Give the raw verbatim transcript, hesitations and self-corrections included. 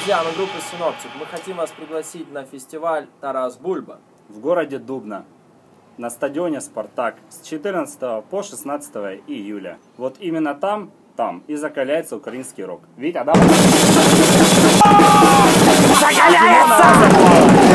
Друзья, мы группа Синоптик. Мы хотим вас пригласить на фестиваль Тарас Бульба в городе Дубна на стадионе «Спартак» с четырнадцатого по шестнадцатое июля. Вот именно там, там и закаляется украинский рок. Витя, давай! Закаляется!